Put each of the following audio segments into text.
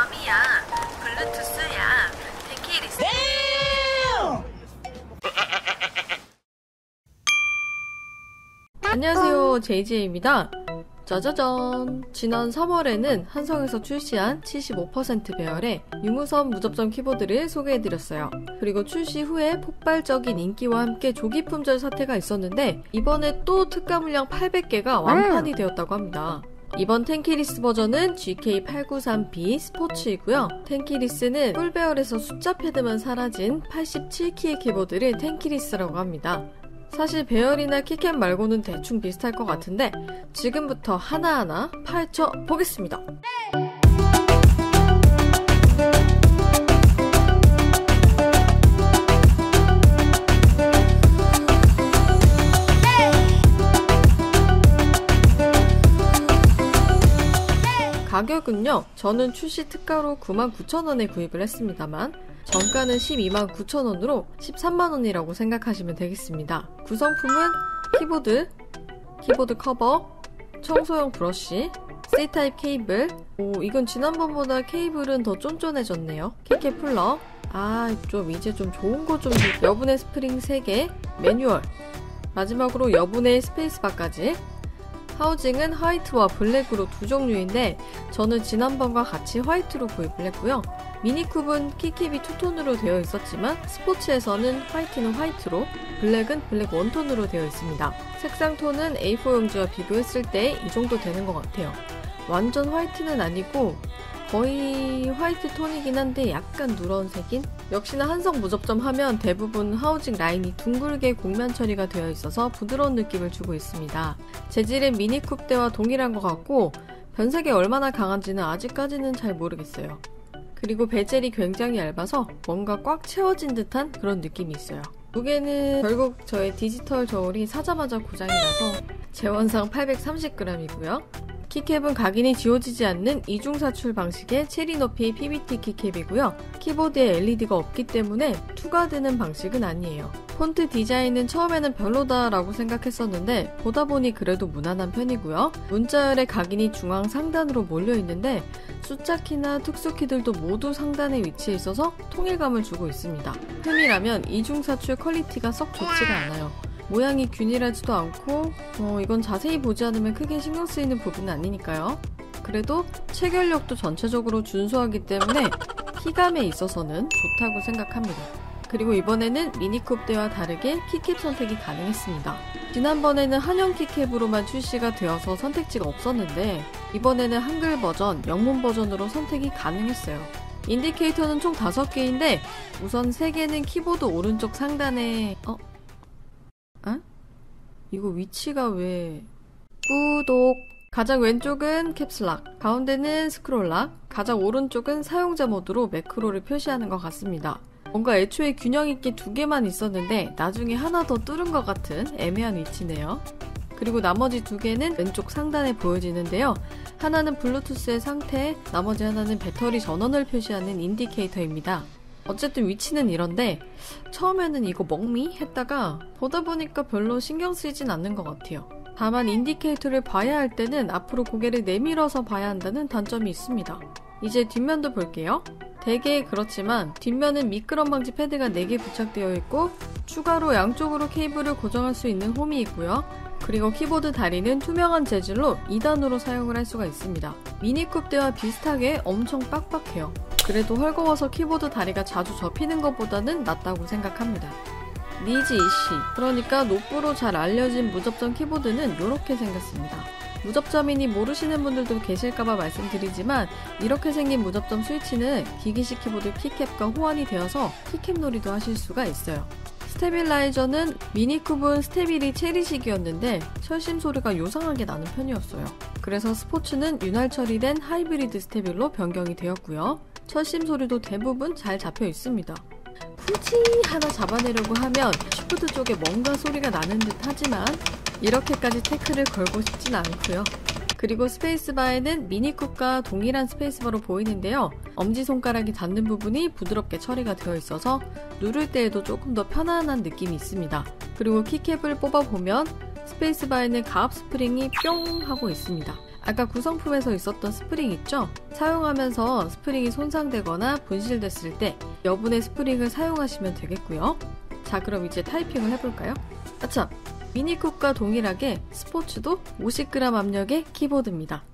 덤이야. 블루투스야. 텐키리스. 안녕하세요, JJ입니다. 짜자잔! 지난 3월에는 한성에서 출시한 75% 배열의 유무선 무접점 키보드를 소개해드렸어요. 그리고 출시 후에 폭발적인 인기와 함께 조기 품절 사태가 있었는데 이번에 또 특가 물량 800개가 완판이 되었다고 합니다. 이번 텐키리스 버전은 GK893B 스포츠이고요. 텐키리스는 풀배열에서 숫자 패드만 사라진 87키의 키보드를 텐키리스라고 합니다. 사실 배열이나 키캡 말고는 대충 비슷할 것 같은데 지금부터 하나하나 파헤쳐 보겠습니다. 가격은요, 저는 출시 특가로 99,000원에 구입을 했습니다만 정가는 129,000원으로 13만원이라고 생각하시면 되겠습니다. 구성품은 키보드 커버, 청소용 브러쉬, C타입 케이블. 이건 지난번보다 케이블은 더 쫀쫀해졌네요. 키캡 플러, 이제 좀 좋은 거 좀 여분의 스프링 3개, 매뉴얼, 마지막으로 여분의 스페이스바까지. 하우징은 화이트와 블랙으로 두 종류인데 저는 지난번과 같이 화이트로 구입을 했고요. 미니쿱은 키캡이 투톤으로 되어 있었지만 스포츠에서는 화이트는 화이트로, 블랙은 블랙 원톤으로 되어 있습니다. 색상 톤은 A4 용지와 비교했을 때 이 정도 되는 것 같아요. 완전 화이트는 아니고 거의 화이트 톤이긴 한데 약간 누런색인? 역시나 한성 무접점 하면 대부분 하우징 라인이 둥글게 곡면 처리가 되어 있어서 부드러운 느낌을 주고 있습니다. 재질은 미니쿱 때와 동일한 것 같고 변색이 얼마나 강한지는 아직까지는 잘 모르겠어요. 그리고 베젤이 굉장히 얇아서 뭔가 꽉 채워진 듯한 그런 느낌이 있어요. 무게는 결국 저의 디지털 저울이 사자마자 고장이 나서 재원상 830g이고요. 키캡은 각인이 지워지지 않는 이중사출 방식의 체리 높이 PBT 키캡이고요. 키보드에 LED가 없기 때문에 투과되는 방식은 아니에요. 폰트 디자인은 처음에는 별로다라고 생각했었는데 보다 보니 그래도 무난한 편이고요. 문자열의 각인이 중앙 상단으로 몰려있는데 숫자키나 특수키들도 모두 상단에 위치해 있어서 통일감을 주고 있습니다. 흠이라면 이중사출 퀄리티가 썩 좋지가 않아요. 모양이 균일하지도 않고 이건 자세히 보지 않으면 크게 신경 쓰이는 부분은 아니니까요. 그래도 체결력도 전체적으로 준수하기 때문에 키감에 있어서는 좋다고 생각합니다. 그리고 이번에는 미니쿱 때와 다르게 키캡 선택이 가능했습니다. 지난번에는 한영 키캡으로만 출시가 되어서 선택지가 없었는데 이번에는 한글 버전, 영문 버전으로 선택이 가능했어요. 인디케이터는 총 5개인데 우선 3개는 키보드 오른쪽 상단에 이거 위치가 왜... 구독! 가장 왼쪽은 캡슐락, 가운데는 스크롤락, 가장 오른쪽은 사용자 모드로 매크로를 표시하는 것 같습니다. 뭔가 애초에 균형 있게 2개만 있었는데 나중에 하나 더 뚫은 것 같은 애매한 위치네요. 그리고 나머지 2개는 왼쪽 상단에 보여지는데요. 하나는 블루투스의 상태, 나머지 하나는 배터리 전원을 표시하는 인디케이터입니다. 어쨌든 위치는 이런데 처음에는 이거 먹미? 했다가 보다 보니까 별로 신경 쓰이진 않는 것 같아요. 다만 인디케이터를 봐야 할 때는 앞으로 고개를 내밀어서 봐야 한다는 단점이 있습니다. 이제 뒷면도 볼게요. 되게 그렇지만 뒷면은 미끄럼 방지 패드가 4개 부착되어 있고 추가로 양쪽으로 케이블을 고정할 수 있는 홈이 있고요. 그리고 키보드 다리는 투명한 재질로 2단으로 사용을 할 수가 있습니다. 미니쿱 때와 비슷하게 엄청 빡빡해요. 그래도 헐거워서 키보드 다리가 자주 접히는 것보다는 낫다고 생각합니다. 니즈 이시, 그러니까 노브로 잘 알려진 무접점 키보드는 이렇게 생겼습니다. 무접점이니 모르시는 분들도 계실까봐 말씀드리지만 이렇게 생긴 무접점 스위치는 기기식 키보드 키캡과 호환이 되어서 키캡 놀이도 하실 수가 있어요. 스테빌라이저는 미니쿱은 스테빌이 체리식이었는데 철심 소리가 요상하게 나는 편이었어요. 그래서 스포츠는 윤활 처리된 하이브리드 스테빌로 변경이 되었고요. 철심 소리도 대부분 잘 잡혀 있습니다. 굳이 하나 잡아내려고 하면 쉬프트 쪽에 뭔가 소리가 나는 듯 하지만 이렇게까지 태클을 걸고 싶진 않고요. 그리고 스페이스바에는 미니쿱과 동일한 스페이스바로 보이는데요. 엄지손가락이 닿는 부분이 부드럽게 처리가 되어 있어서 누를 때에도 조금 더 편안한 느낌이 있습니다. 그리고 키캡을 뽑아보면 스페이스바에는 가압 스프링이 뿅 하고 있습니다. 아까 구성품에서 있었던 스프링 있죠? 사용하면서 스프링이 손상되거나 분실됐을 때 여분의 스프링을 사용하시면 되겠고요. 자, 그럼 이제 타이핑을 해볼까요? 아참! 미니쿱과 동일하게 스포츠도 50g 압력의 키보드입니다.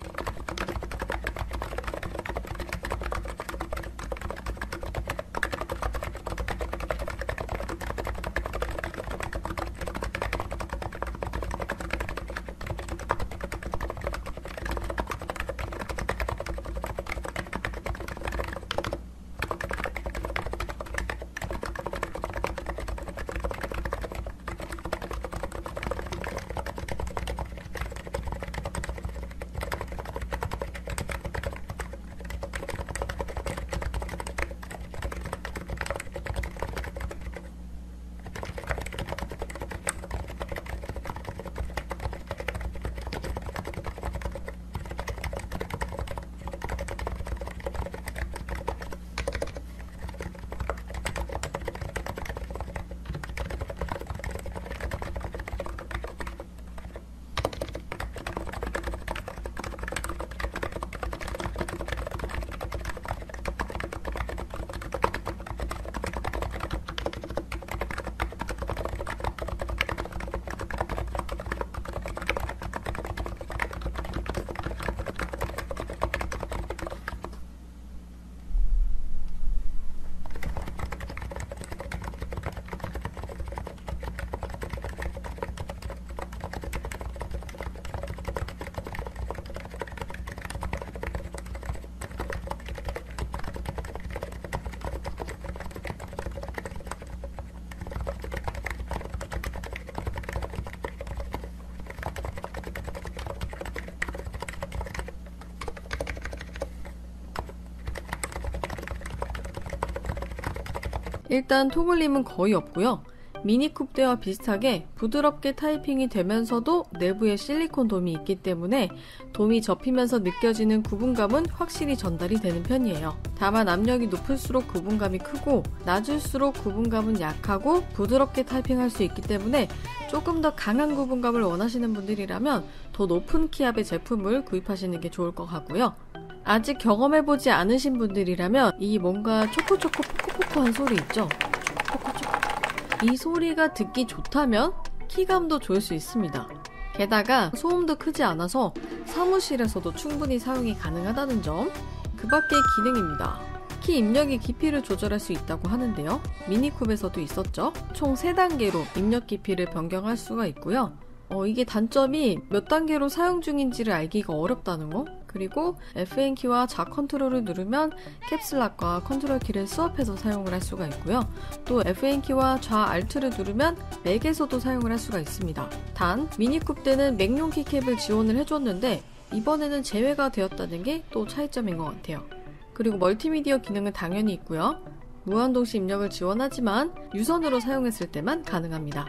일단 통울림은 거의 없고요. 미니쿱 때와 비슷하게 부드럽게 타이핑이 되면서도 내부에 실리콘 돔이 있기 때문에 돔이 접히면서 느껴지는 구분감은 확실히 전달이 되는 편이에요. 다만 압력이 높을수록 구분감이 크고 낮을수록 구분감은 약하고 부드럽게 타이핑할 수 있기 때문에 조금 더 강한 구분감을 원하시는 분들이라면 더 높은 키압의 제품을 구입하시는 게 좋을 것 같고요. 아직 경험해보지 않으신 분들이라면 이 뭔가 초코초코 포코포코한 소리 있죠? 초코초코. 이 소리가 듣기 좋다면 키감도 좋을 수 있습니다. 게다가 소음도 크지 않아서 사무실에서도 충분히 사용이 가능하다는 점. 그 밖의 기능입니다. 키 입력의 깊이를 조절할 수 있다고 하는데요. 미니쿱에서도 있었죠. 총 3단계로 입력 깊이를 변경할 수가 있고요. 이게 단점이 몇 단계로 사용 중인지를 알기가 어렵다는 거. 그리고 FN키와 좌 컨트롤을 누르면 캡슐락과 컨트롤 키를 스왑해서 사용을 할 수가 있고요. 또 FN키와 좌 Alt를 누르면 맥에서도 사용을 할 수가 있습니다. 단 미니쿱 때는 맥용 키캡을 지원을 해줬는데 이번에는 제외가 되었다는 게 또 차이점인 것 같아요. 그리고 멀티미디어 기능은 당연히 있고요. 무한동시 입력을 지원하지만 유선으로 사용했을 때만 가능합니다.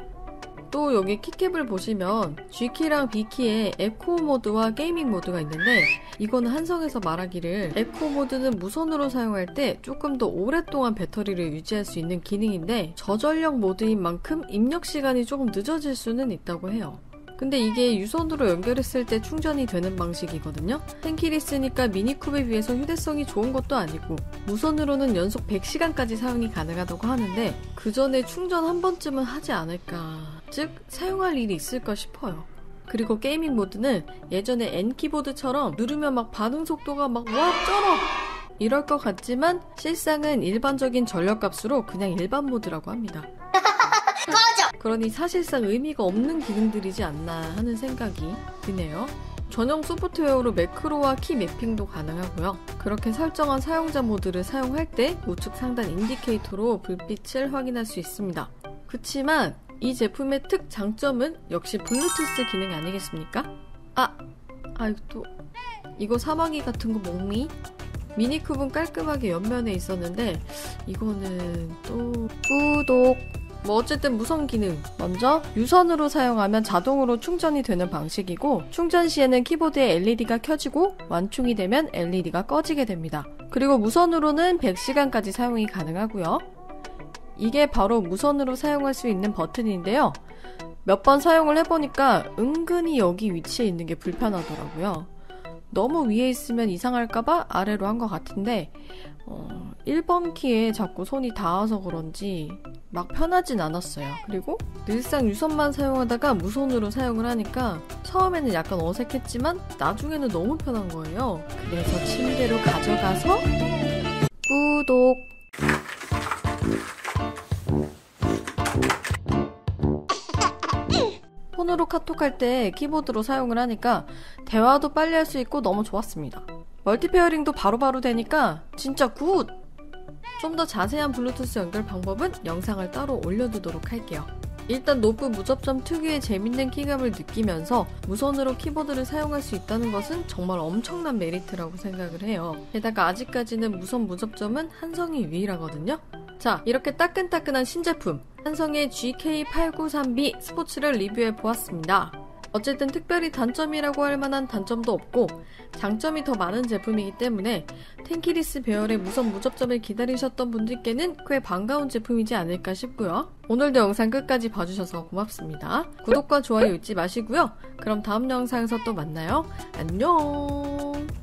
또 여기 키캡을 보시면 G키랑 B키에 에코 모드와 게이밍 모드가 있는데 이거는 한성에서 말하기를 에코 모드는 무선으로 사용할 때 조금 더 오랫동안 배터리를 유지할 수 있는 기능인데 저전력 모드인 만큼 입력 시간이 조금 늦어질 수는 있다고 해요. 근데 이게 유선으로 연결했을 때 충전이 되는 방식이거든요. 10킬이 쓰니까 미니쿱에 비해서 휴대성이 좋은 것도 아니고 무선으로는 연속 100시간까지 사용이 가능하다고 하는데 그 전에 충전 한 번쯤은 하지 않을까, 즉 사용할 일이 있을까 싶어요. 그리고 게이밍 모드는 예전에 N키보드처럼 누르면 막 반응 속도가 막 와 쩔어! 이럴 것 같지만 실상은 일반적인 전력값으로 그냥 일반 모드라고 합니다. 그러니 사실상 의미가 없는 기능들이지 않나 하는 생각이 드네요. 전용 소프트웨어로 매크로와 키 매핑도 가능하고요. 그렇게 설정한 사용자 모드를 사용할 때 우측 상단 인디케이터로 불빛을 확인할 수 있습니다. 그치만 이 제품의 특장점은 역시 블루투스 기능 아니겠습니까? 또 이거 사마귀 같은 거 뭐니? 미니쿱은 깔끔하게 옆면에 있었는데 이거는 또 구독! 어쨌든 무선 기능. 먼저 유선으로 사용하면 자동으로 충전이 되는 방식이고 충전 시에는 키보드에 LED가 켜지고 완충이 되면 LED가 꺼지게 됩니다. 그리고 무선으로는 100시간까지 사용이 가능하고요. 이게 바로 무선으로 사용할 수 있는 버튼인데요. 몇 번 사용을 해보니까 은근히 여기 위치에 있는 게 불편하더라고요. 너무 위에 있으면 이상할까봐 아래로 한 것 같은데 1번 키에 자꾸 손이 닿아서 그런지 막 편하진 않았어요. 그리고 늘상 유선만 사용하다가 무선으로 사용을 하니까 처음에는 약간 어색했지만 나중에는 너무 편한 거예요. 그래서 침대로 가져가서 구독! 폰으로 카톡할 때 키보드로 사용을 하니까 대화도 빨리 할 수 있고 너무 좋았습니다. 멀티페어링도 바로바로 되니까 진짜 굿! 좀 더 자세한 블루투스 연결 방법은 영상을 따로 올려두도록 할게요. 일단 노브 무접점 특유의 재밌는 키감을 느끼면서 무선으로 키보드를 사용할 수 있다는 것은 정말 엄청난 메리트라고 생각을 해요. 게다가 아직까지는 무선 무접점은 한성이 유일하거든요. 자, 이렇게 따끈따끈한 신제품 한성의 GK893B 스포츠를 리뷰해보았습니다. 어쨌든 특별히 단점이라고 할 만한 단점도 없고 장점이 더 많은 제품이기 때문에 텐키리스 배열의 무선 무접점을 기다리셨던 분들께는 꽤 반가운 제품이지 않을까 싶고요. 오늘도 영상 끝까지 봐주셔서 고맙습니다. 구독과 좋아요 잊지 마시고요. 그럼 다음 영상에서 또 만나요. 안녕!